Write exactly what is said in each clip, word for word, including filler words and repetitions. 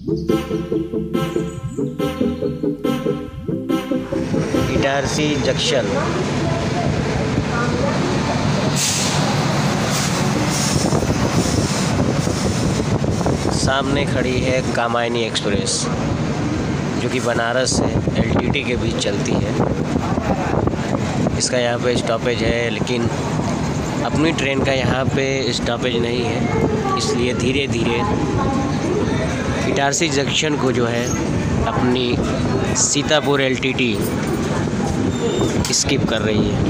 Itarsi junction. सामने खड़ी है कामायनी एक्सप्रेस, जो कि बनारस से एलटीटी के बीच चलती है। इसका यहाँ पे स्टॉपेज है, लेकिन अपनी ट्रेन का यहाँ पे स्टॉपेज नहीं है, इसलिए धीरे धीरे इटारसी जंक्शन को जो है अपनी सीतापुर एलटीटी स्किप कर रही है।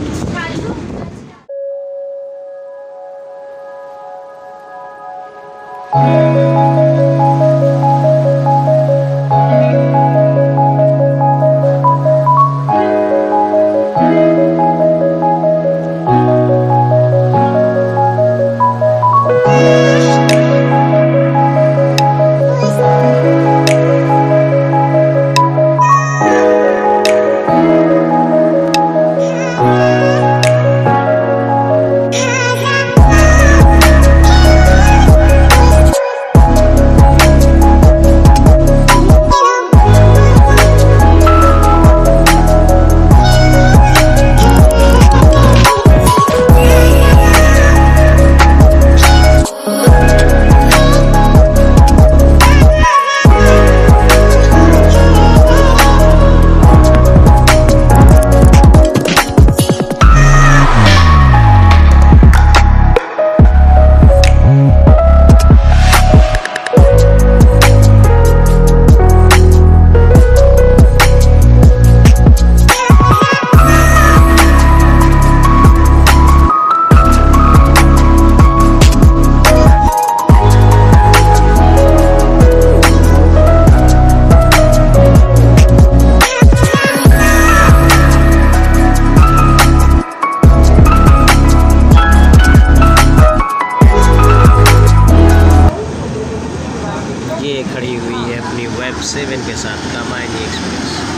ये खड़ी हुई है अपनी वेब सेवन के साथ कामायनी एक्सप्रेस।